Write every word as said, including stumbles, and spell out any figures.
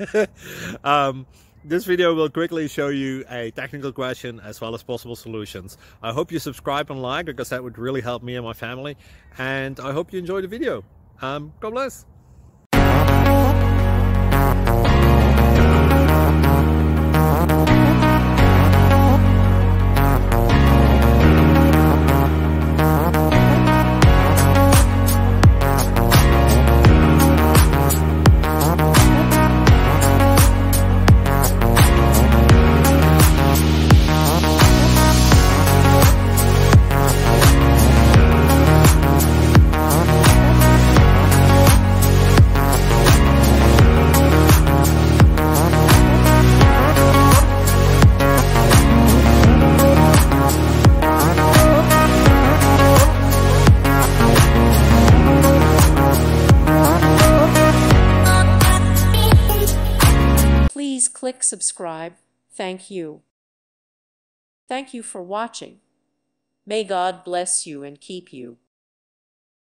um, this video will quickly show you a technical question as well as possible solutions. I hope you subscribe and like, because that would really help me and my family. And I hope you enjoy the video. Um, God bless. Please click subscribe. Thank you. Thank you for watching. May God bless you and keep you.